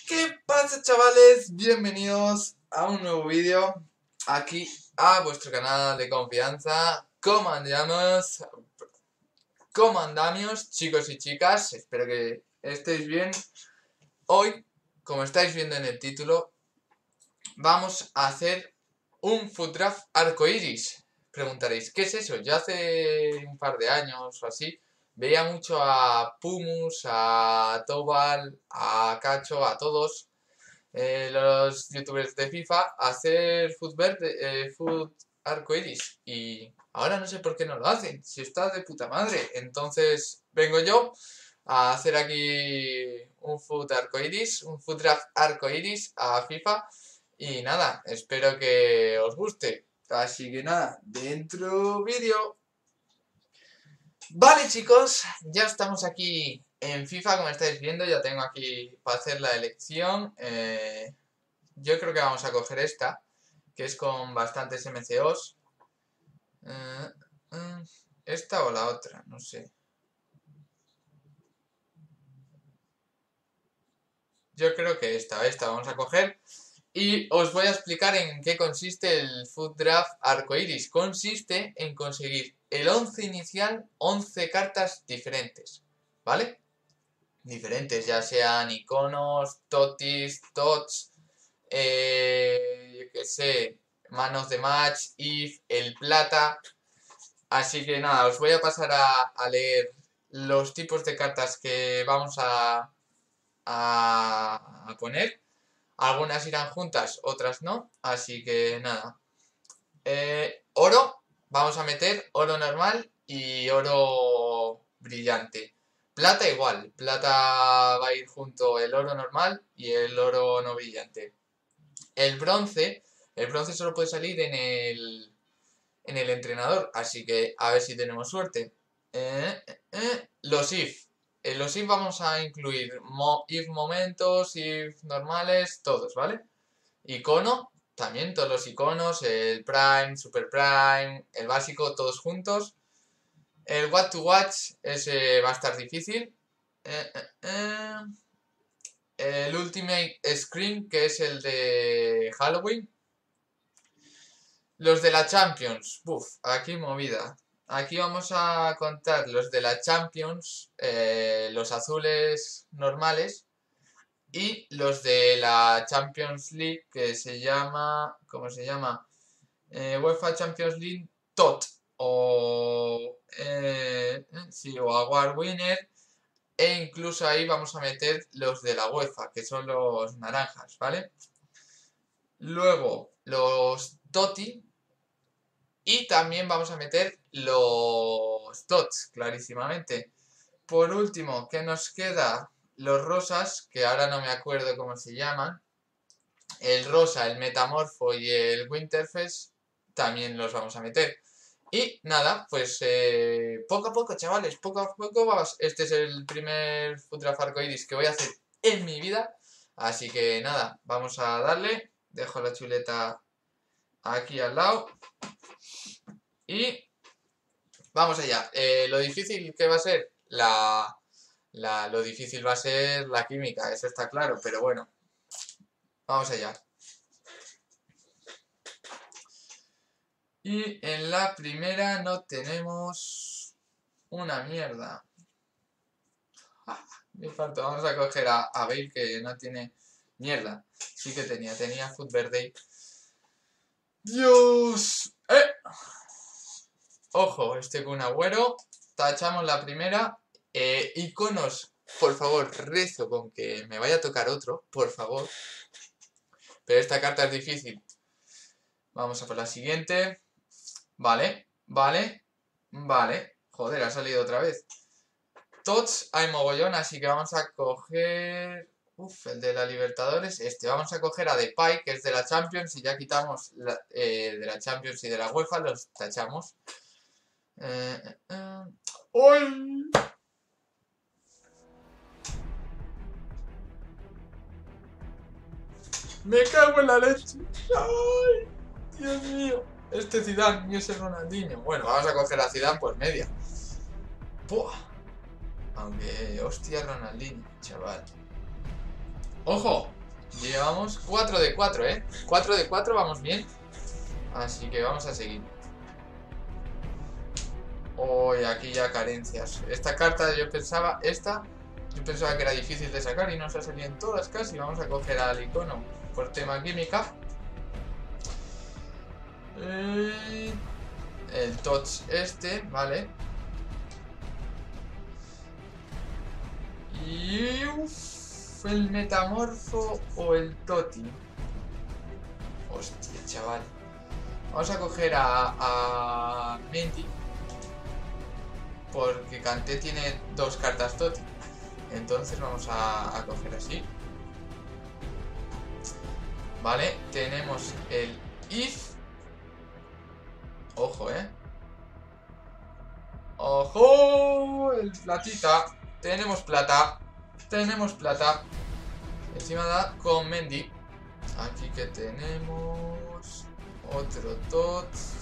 ¿Qué pasa, chavales? Bienvenidos a un nuevo vídeo aquí a vuestro canal de confianza. ¿Cómo andamos? ¿Cómo andamos, chicos y chicas? Espero que estéis bien. Hoy, como estáis viendo en el título, vamos a hacer un Foot Draft arcoiris. Preguntaréis, ¿qué es eso? Yo hace un par de años o así veía mucho a Pumus, a Tobal, a Cacho, a todos los youtubers de FIFA hacer foot verde, foot arcoiris, y ahora no sé por qué no lo hacen, si está de puta madre. Entonces vengo yo a hacer aquí un foot arcoiris, un foot draft arcoiris a FIFA, y nada, espero que os guste. Así que nada, dentro vídeo. Vale, chicos, ya estamos aquí en FIFA, como estáis viendo. Ya tengo aquí para hacer la elección. Yo creo que vamos a coger esta, que es con bastantes MCOs. Esta o la otra, no sé. Yo creo que esta vamos a coger. Y os voy a explicar en qué consiste el Foot Draft arcoiris. Consiste en conseguir el 11 inicial, 11 cartas diferentes, ¿vale? Diferentes, ya sean iconos, totis, tots, yo que sé, manos de match, if, el plata. Así que nada, os voy a pasar a leer los tipos de cartas que vamos a poner. Algunas irán juntas, otras no. Así que nada. Oro, vamos a meter oro normal y oro brillante. Plata igual, plata va a ir junto el oro normal y el oro no brillante. El bronce solo puede salir en el entrenador, así que a ver si tenemos suerte. Los if. En los if vamos a incluir if momentos, if normales, todos, ¿vale? Icono, también todos los iconos, el prime, super prime, el básico, todos juntos. El what to watch, ese va a estar difícil. El ultimate screen, que es el de Halloween. Los de la Champions, aquí movida. Aquí vamos a contar los de la Champions, los azules normales, y los de la Champions League, que se llama, ¿cómo se llama? UEFA Champions League TOT, o Award Winner, e incluso ahí vamos a meter los de la UEFA, que son los naranjas, ¿vale? Luego los TOTI, y también vamos a meter los TOTS, clarísimamente. Por último, ¿qué nos queda? Los rosas, que ahora no me acuerdo cómo se llaman. El rosa, el metamorfo y el winterfest también los vamos a meter. Y nada, pues poco a poco, chavales, poco a poco vamos. Este es el primer Foot Draft arcoiris que voy a hacer en mi vida. Así que nada, vamos a darle. Dejo la chuleta aquí al lado. Y vamos allá. Lo difícil que va a ser lo difícil va a ser la química, eso está claro, pero bueno, vamos allá. Y en la primera no tenemos una mierda. Me falta, vamos a coger a Bale, que no tiene mierda. Sí que tenía Foot Verde. ¡Dios! Ojo, este con Agüero. Tachamos la primera. Iconos, por favor, rezo con que me vaya a tocar otro, por favor. Pero esta carta es difícil. Vamos a por la siguiente. Vale. Joder, ha salido otra vez. Tots hay mogollón, así que vamos a coger... el de la Libertadores. Vamos a coger a Depay, que es de la Champions, y ya quitamos de la Champions y de la UEFA, los tachamos. ¡Uy! ¡Me cago en la leche! ¡Ay! ¡Dios mío! Este Zidane y ese Ronaldinho. Bueno, vamos a coger a Zidane por media. ¡Buah! Aunque, hostia, Ronaldinho, chaval. ¡Ojo! Llevamos 4 de 4, 4 de 4, vamos bien. Así que vamos a seguir. Hoy aquí ya carencias. Esta carta yo pensaba que era difícil de sacar y nos ha salido en todas casi. Vamos a coger al icono por tema química. El touch este, vale. Y el metamorfo o el toti. Hostia, chaval. Vamos a coger a Mendy. Porque Kanté tiene 2 cartas toti. Entonces vamos a coger así. Vale, tenemos el if. Ojo, ¡ojo! El platita. Tenemos plata. Tenemos plata. Encima da con Mendy. Aquí que tenemos otro tots.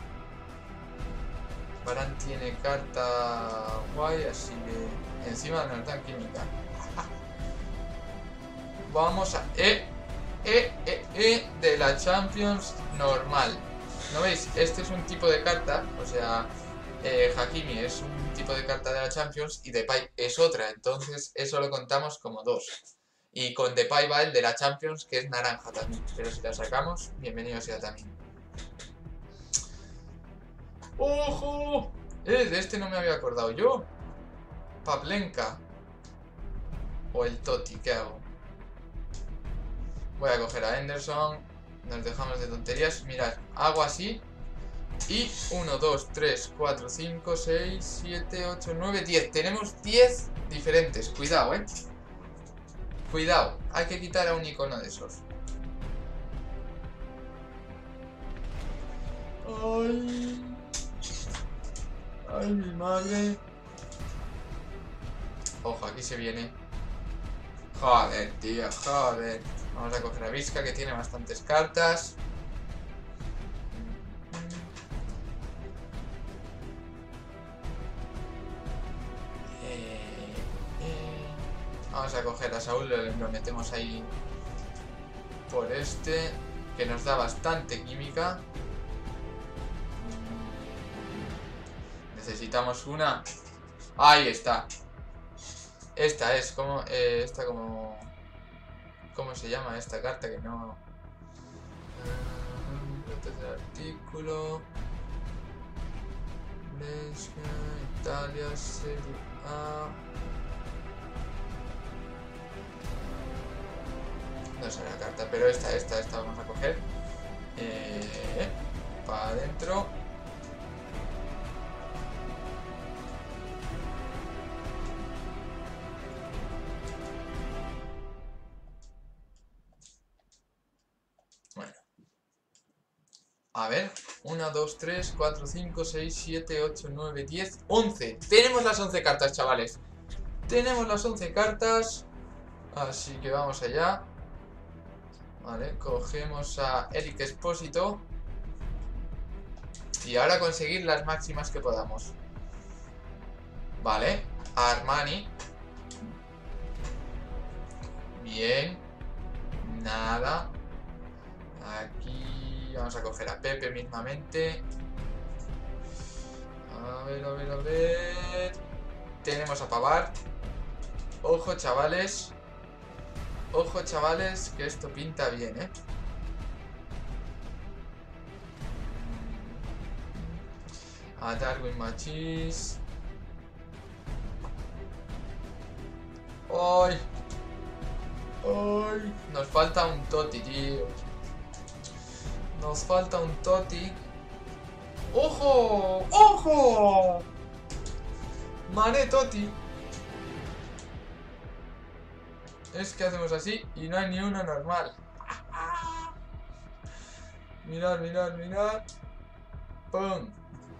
Varane tiene carta guay, así que encima nos dan química. Vamos a de la Champions normal. ¿No veis? Este es un tipo de carta, o sea, Hakimi es un tipo de carta de la Champions y Depay es otra, entonces eso lo contamos como 2. Y con Depay va el de la Champions, que es naranja también, pero si la sacamos, bienvenido sea también. ¡Ojo! De este no me había acordado yo. Pavlenka. O el Totti, ¿qué hago? Voy a coger a Henderson. Nos dejamos de tonterías. Mirad, hago así. Y 1, 2, 3, 4, 5, 6, 7, 8, 9, 10. Tenemos 10 diferentes. Cuidado, Cuidado. Hay que quitar a un icono de esos. Ay. Ay, mi madre. Ojo, aquí se viene. Joder, tío, joder. Vamos a coger a Vizca, que tiene bastantes cartas. Vamos a coger a Saúl, lo metemos ahí por este, que nos da bastante química. Necesitamos una. Ahí está. Esta es como... ¿Cómo se llama esta carta? Que no... tercer artículo. Italia, Serie A. No sé la carta, pero esta vamos a coger. Para adentro. Bueno. A ver. 1, 2, 3, 4, 5, 6, 7, 8, 9, 10, 11. Tenemos las 11 cartas, chavales. Tenemos las 11 cartas. Así que vamos allá. Vale, cogemos a Eric Espósito. Y ahora conseguir las máximas que podamos. Vale, Armani. Bien. Nada. Aquí vamos a coger a Pepe mismamente. A ver, a ver, a ver. Tenemos a Pavard. Ojo, chavales. Ojo, chavales, que esto pinta bien, A Darwin Machís. ¡Ay! ¡Ay! Nos falta un Totti, tío. Nos falta un Totti. ¡Ojo! ¡Ojo! Mané Totti. Es que hacemos así y no hay ni una normal. Mirad, mirad, mirad. ¡Pum!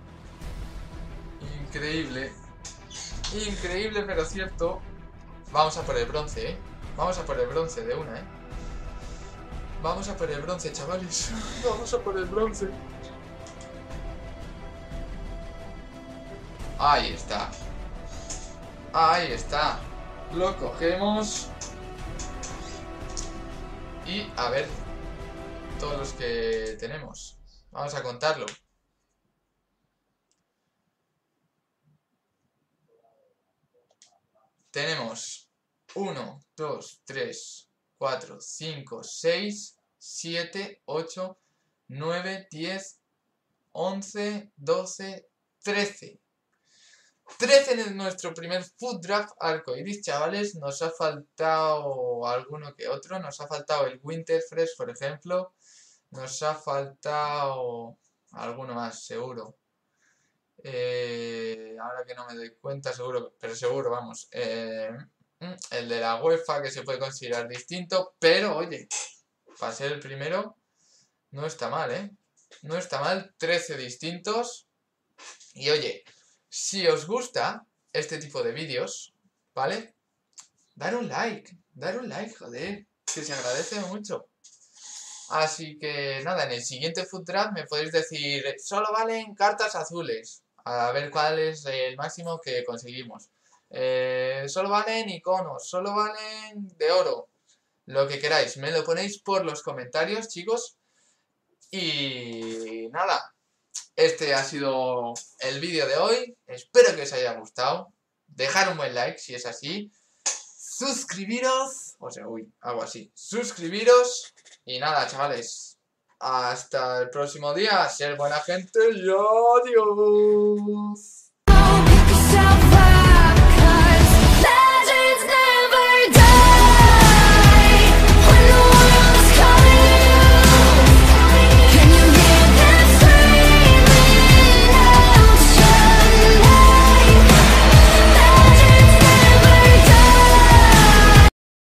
Increíble. Increíble, pero cierto. Vamos a por el bronce, Vamos a por el bronce de una, Vamos a por el bronce, chavales. Vamos a por el bronce. Ahí está. Ahí está. Lo cogemos. Y a ver todos los que tenemos. Vamos a contarlo. Tenemos 1, 2, 3, 4, 5, 6, 7, 8, 9, 10, 11, 12, 13. 13 en nuestro primer Food Draft arcoiris, chavales. Nos ha faltado alguno que otro. Nos ha faltado el Winterfresh, por ejemplo. Nos ha faltado alguno más, seguro. Ahora que no me doy cuenta, seguro, pero seguro, vamos. El de la UEFA, que se puede considerar distinto, pero oye, para ser el primero, no está mal, ¿eh? No está mal, 13 distintos. Y oye, si os gusta este tipo de vídeos, ¿vale? Dar un like, joder, que se agradece mucho. Así que nada, en el siguiente Food Draft me podéis decir, solo valen cartas azules, a ver cuál es el máximo que conseguimos. Solo valen iconos, solo valen de oro, lo que queráis, me lo ponéis por los comentarios, chicos. Y nada, este ha sido el vídeo de hoy, espero que os haya gustado, dejar un buen like si es así, suscribiros, o sea, algo así, suscribiros y nada, chavales, hasta el próximo día, ser buena gente y adiós.